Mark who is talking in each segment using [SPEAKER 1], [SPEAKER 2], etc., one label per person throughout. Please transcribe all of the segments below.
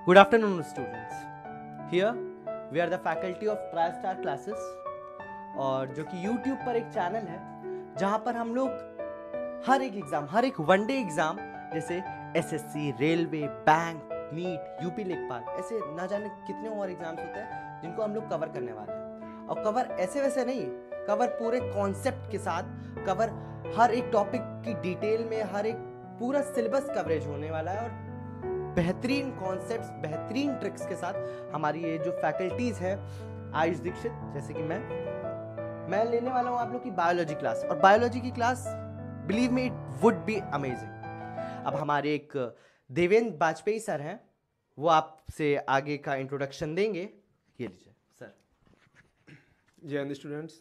[SPEAKER 1] Good afternoon, students. Here we are the faculty of TriStar classes, और जो कि YouTube पर एक चैनल है जहाँ पर हम लोग हर एक एग्जाम, हर एक वनडे एग्जाम जैसे SSC, railway, bank, NEET, UP लेखपाल, ऐसे ना जाने कितने और एग्जाम्स होते हैं जिनको हम लोग कवर करने वाले हैं। और कवर ऐसे वैसे नहीं, कवर पूरे कॉन्सेप्ट के साथ, कवर हर एक टॉपिक की डिटेल में, हर एक पूरा सिलेबस कवरेज होने वाला है। और बेहतरीन कॉन्सेप्ट्स, बेहतरीन ट्रिक्स के साथ हमारी ये जो फैकल्टीज है, आयुष दीक्षित जैसे कि मैं लेने वाला हूँ आप लोग की बायोलॉजी क्लास। और बायोलॉजी की class, believe me, it would be amazing. अब हमारे एक देवेंद्र वाजपेयी सर हैं, वो आपसे आगे का इंट्रोडक्शन देंगे। ये लीजिए सर।
[SPEAKER 2] जय हिंद स्टूडेंट्स।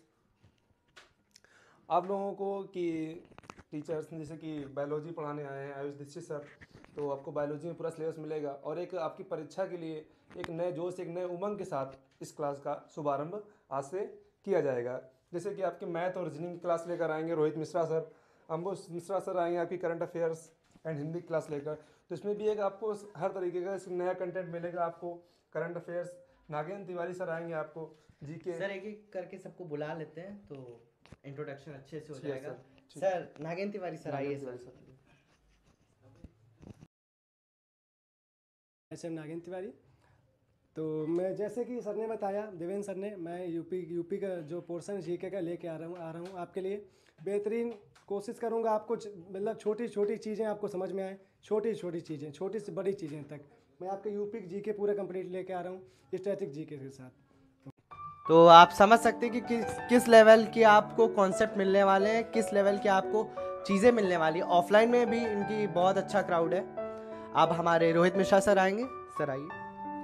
[SPEAKER 2] आप लोगों को कि टीचर्स जैसे कि बायोलॉजी पढ़ाने आए हैं आयुष दीक्षित सर, तो आपको बायोलॉजी में पूरा सिलेबस मिलेगा और एक आपकी परीक्षा के लिए एक नए जोश, एक नए उमंग के साथ इस क्लास का शुभारंभ आज से किया जाएगा। जैसे कि आपके मैथ और रीजनिंग की क्लास लेकर आएंगे रोहित मिश्रा सर, अंबुज मिश्रा सर आएंगे आपकी current affairs and Hindi class लेकर। तो इसमें भी एक आपको हर तरीके का नया कंटेंट मिलेगा आपको, current affairs. Nagendra Tiwari sir आएंगे आपको जीके।
[SPEAKER 1] सर एक एक करके सबको बुला लेते हैं तो इंट्रोडक्शन अच्छे से हो
[SPEAKER 2] ठीक है
[SPEAKER 1] जाएगा।
[SPEAKER 2] Sir.
[SPEAKER 1] Sir Nagendra Tiwari sir आइए सर।
[SPEAKER 3] ऐसे नागेंद्र तिवारी। तो मैं जैसे कि सर ने बताया, देवेंद्र सर ने, मैं यूपी का जो पोर्शन जीके का लेके आ रहा हूँ आपके लिए। बेहतरीन कोशिश करूँगा आपको मतलब छोटी छोटी चीज़ें आपको समझ में आए, छोटी छोटी चीज़ें, छोटी से बड़ी चीज़ें तक। मैं आपके यूपी जीके पूरे कंप्लीट लेके आ रहा हूँ स्टैटिक जीके के साथ।
[SPEAKER 1] तो आप समझ सकते हैं कि किस लेवल के आपको कॉन्सेप्ट मिलने वाले हैं, किस लेवल के आपको चीज़ें मिलने वाली है। ऑफलाइन में भी इनकी बहुत अच्छा क्राउड है। अब हमारे रोहित मिश्रा सर आएंगे। सर आइए।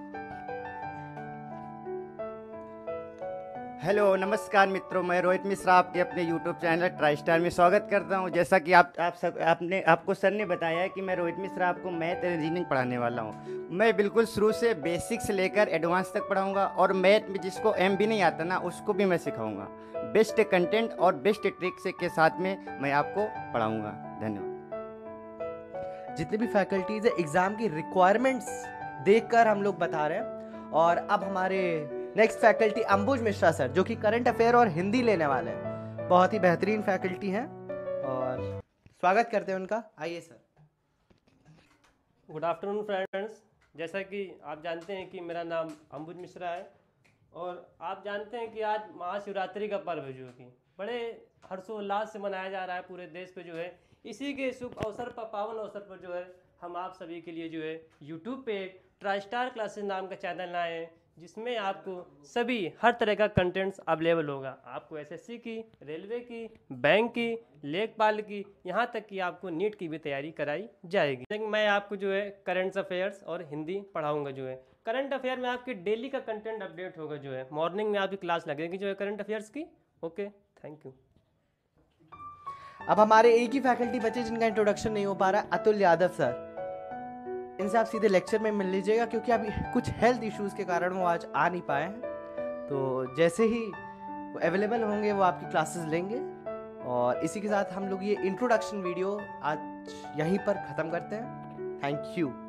[SPEAKER 4] हेलो नमस्कार मित्रों, मैं रोहित मिश्रा आपके अपने यूट्यूब चैनल ट्राइस्टार में स्वागत करता हूं। जैसा कि आपको सर ने बताया है कि मैं रोहित मिश्रा आपको मैथ और रीजनिंग पढ़ाने वाला हूं। मैं बिल्कुल शुरू से बेसिक से लेकर एडवांस तक पढ़ाऊंगा और मैथ में जिसको एम भी नहीं आता ना, उसको भी मैं सिखाऊंगा। बेस्ट कंटेंट और बेस्ट ट्रिक्स के साथ में मैं आपको पढ़ाऊँगा। धन्यवाद।
[SPEAKER 1] जितने भी फैकल्टीज है एग्जाम की रिक्वायरमेंट्स देखकर हम लोग बता रहे हैं। और अब हमारे next faculty Ambuj Mishra sir, जो कि करंट अफेयर और हिंदी लेने वाले हैं। बहुत ही बेहतरीन फैकल्टी हैं और स्वागत करते हैं उनका। आइए सर।
[SPEAKER 5] Good afternoon friends. जैसा कि आप जानते हैं कि मेरा नाम अंबुज मिश्रा है और आप जानते हैं कि आज महाशिवरात्रि का पर्व है जो कि बड़े हर्षोल्लास से मनाया जा रहा है पूरे देश पे जो है। इसी के शुभ अवसर पर, पावन अवसर पर जो है हम आप सभी के लिए जो है यूट्यूब पे ट्राइस्टार क्लासेस नाम का चैनल लाए हैं, जिसमें आपको सभी हर तरह का कंटेंट्स अवेलेबल होगा। आपको एसएससी की, रेलवे की, बैंक की, लेखपाल की, यहाँ तक कि आपको नीट की भी तैयारी कराई जाएगी। लेकिन मैं आपको जो है करंट अफेयर्स और हिंदी पढ़ाऊँगा। जो है करंट अफेयर में आपके डेली का कंटेंट अपडेट होगा। जो है मॉर्निंग में आपकी क्लास लगेगी जो है करंट अफेयर्स की। Okay, thank you.
[SPEAKER 1] अब हमारे एक ही फैकल्टी बचे जिनका इंट्रोडक्शन नहीं हो पा रहा है, अतुल यादव सर। इनसे आप सीधे लेक्चर में मिल लीजिएगा क्योंकि अभी कुछ हेल्थ इश्यूज के कारण वो आज आ नहीं पाए हैं। तो जैसे ही वो अवेलेबल होंगे वो आपकी क्लासेस लेंगे। और इसी के साथ हम लोग ये इंट्रोडक्शन वीडियो आज यहीं पर ख़त्म करते हैं। Thank you.